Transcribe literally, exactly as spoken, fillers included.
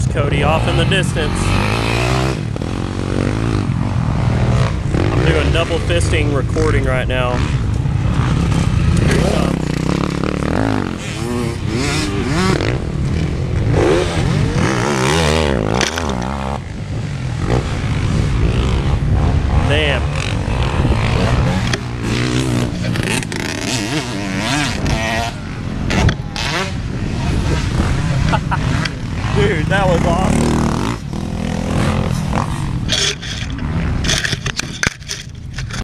Cody off in the distance. I'm doing double fisting recording right now. Here he comes. Damn. Dude, that was awesome.